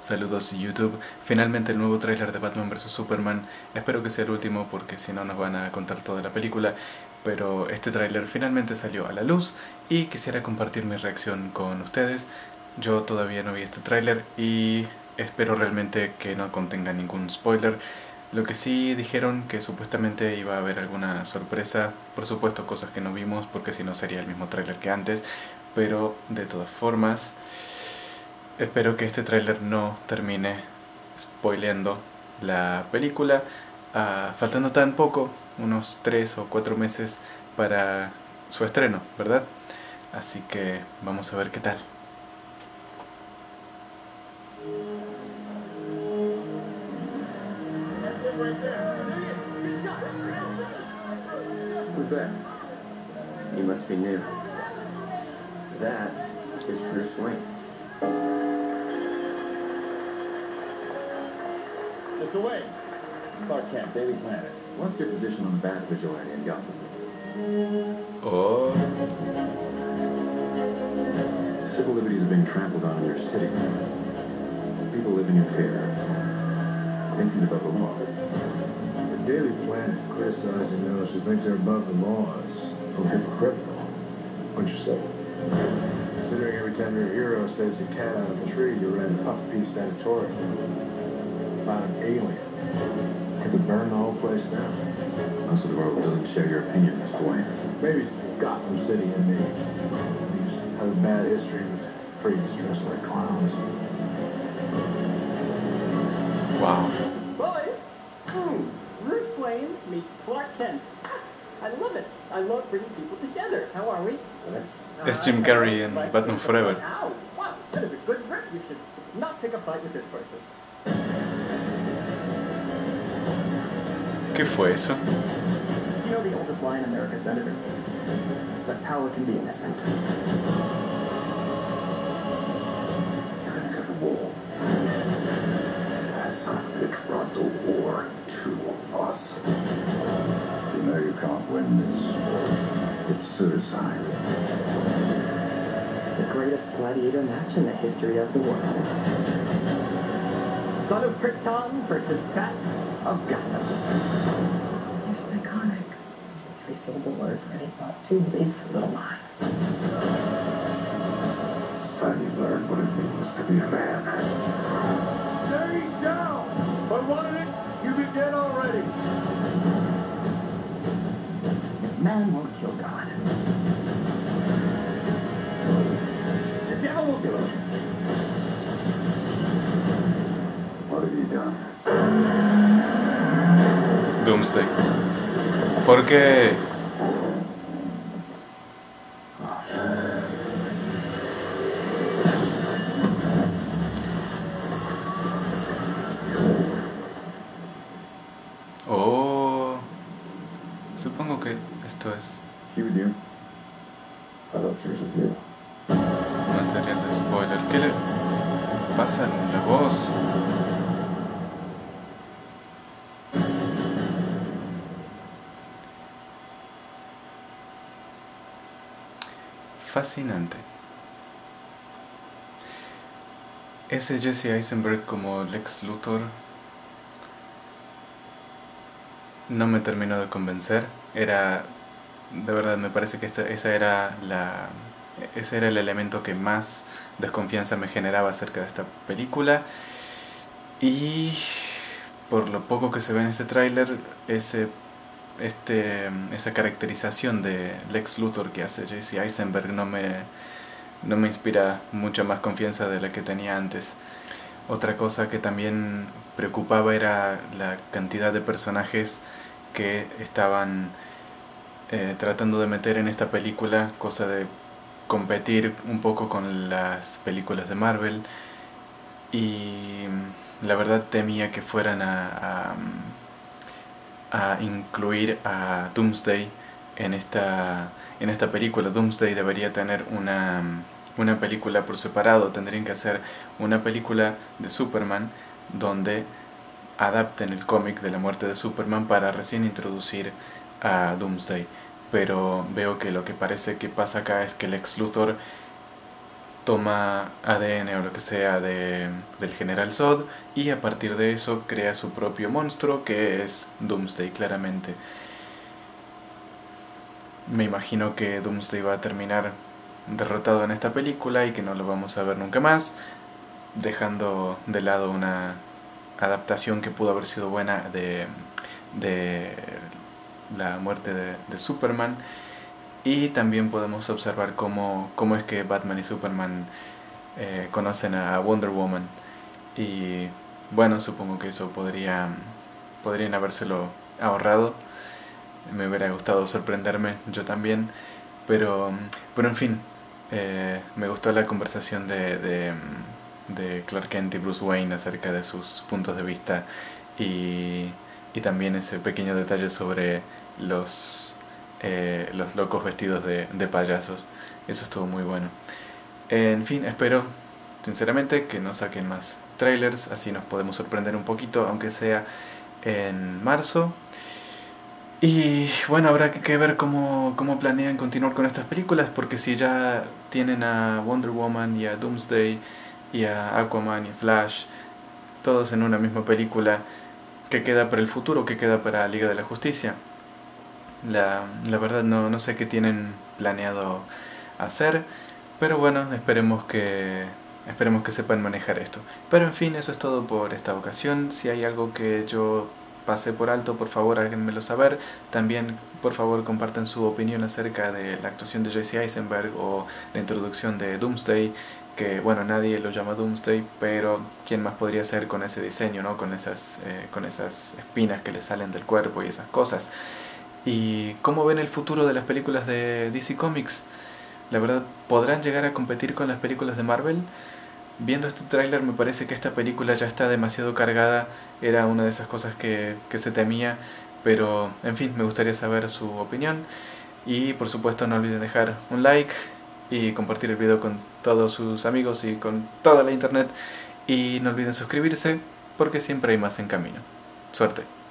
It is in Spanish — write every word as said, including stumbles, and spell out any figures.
Saludos YouTube, finalmente el nuevo tráiler de Batman versus. Superman. Espero que sea el último porque si no nos van a contar toda la película. Pero este tráiler finalmente salió a la luz y quisiera compartir mi reacción con ustedes. Yo todavía no vi este tráiler y espero realmente que no contenga ningún spoiler. Lo que sí dijeron que supuestamente iba a haber alguna sorpresa, por supuesto cosas que no vimos porque si no sería el mismo tráiler que antes, pero de todas formas espero que este tráiler no termine spoileando la película, uh, faltando tan poco, unos tres o cuatro meses para su estreno, ¿verdad? Así que vamos a ver qué tal. Who's that? You must be new. That is Bruce Wayne. Mister Wayne, Clark Kent, Daily Planet. What's your position on the Bat Vigilante in Gotham? Oh. Civil liberties are being trampled on in your city. People living in fear. Thinks he's above the law. The Daily Planet criticizing those who think they're above the law is a little hypocritical. What'd you say? Considering every time your hero saves a cat out of a tree, you read a puff-piece editorial about an alien. You could burn the whole place down. Most of the world doesn't share your opinion, Mister Wayne. Maybe it's Gotham City and me. We just have a bad history with freaks dressed like clowns. Wow. Boys, hmm, Bruce Wayne meets Clark Kent. I love it. I love bringing people together. How are we? Es Jim Carrey en Batman Forever. Ow, wow, that is a good rip. You should not pick a fight with this person. ¿Qué fue eso? You know the oldest line in America, Senator? That power can be innocent. You're gonna go to war. That son of a bitch brought the war to us. You know you can't win this. It's suicide. The greatest gladiator match in the history of the world. Son of Krypton versus Bat of Gotham. You're psychotic. These are three-syllable words already thought too big for little minds. It's time you learn what it means to be a man. Stay down! If I wanted it, you'd be dead already. If man won't kill God, the devil will do it. What have you done? Doomsday. ¿Por qué? Oh, supongo que esto es He with you? I thought yours was you. material de spoiler. ¿Qué le pasa en la voz? Fascinante. Ese Jesse Eisenberg como Lex Luthor no me terminó de convencer. Era, de verdad, me parece que esta, esa era la, ese era el elemento que más desconfianza me generaba acerca de esta película. Y por lo poco que se ve en este tráiler, ese Este, esa caracterización de Lex Luthor que hace Jesse Eisenberg no me, no me inspira mucha más confianza de la que tenía antes. Otra cosa que también preocupaba era la cantidad de personajes que estaban eh, tratando de meter en esta película, cosa de competir un poco con las películas de Marvel, y la verdad temía que fueran a, a a incluir a Doomsday en esta, en esta película. Doomsday debería tener una, una película por separado. Tendrían que hacer una película de Superman donde adapten el cómic de la muerte de Superman para recién introducir a Doomsday. Pero veo que lo que parece que pasa acá es que Lex Luthor toma A D N o lo que sea de, del General Zod y a partir de eso crea su propio monstruo que es Doomsday, claramente. Me imagino que Doomsday va a terminar derrotado en esta película y que no lo vamos a ver nunca más, dejando de lado una adaptación que pudo haber sido buena de, de la muerte de, de Superman. Y también podemos observar cómo, cómo es que Batman y Superman eh, conocen a Wonder Woman. Y bueno, supongo que eso podría, podrían habérselo ahorrado. Me hubiera gustado sorprenderme, yo también. Pero, pero en fin, eh, me gustó la conversación de, de, de Clark Kent y Bruce Wayne acerca de sus puntos de vista. Y, y también ese pequeño detalle sobre los... Eh, los locos vestidos de, de payasos. Eso estuvo muy bueno. En fin, espero sinceramente que no saquen más trailers, así nos podemos sorprender un poquito, aunque sea en marzo. Y bueno, habrá que ver cómo, cómo planean continuar con estas películas, porque si ya tienen a Wonder Woman y a Doomsday y a Aquaman y Flash todos en una misma película, ¿qué queda para el futuro? ¿Qué queda para Liga de la Justicia? La, la verdad no, no sé qué tienen planeado hacer, pero bueno, esperemos que, esperemos que sepan manejar esto. Pero en fin, eso es todo por esta ocasión. Si hay algo que yo pasé por alto, por favor háganmelo saber. También por favor compartan su opinión acerca de la actuación de Jesse Eisenberg o la introducción de Doomsday, que bueno, nadie lo llama Doomsday, pero ¿quién más podría ser con ese diseño, ¿no? Con esas, eh, con esas espinas que le salen del cuerpo y esas cosas. ¿Y cómo ven el futuro de las películas de D C Comics? La verdad, ¿podrán llegar a competir con las películas de Marvel? Viendo este tráiler me parece que esta película ya está demasiado cargada. Era una de esas cosas que, que se temía. Pero, en fin, me gustaría saber su opinión. Y por supuesto no olviden dejar un like y compartir el video con todos sus amigos y con toda la internet. Y no olviden suscribirse porque siempre hay más en camino. Suerte.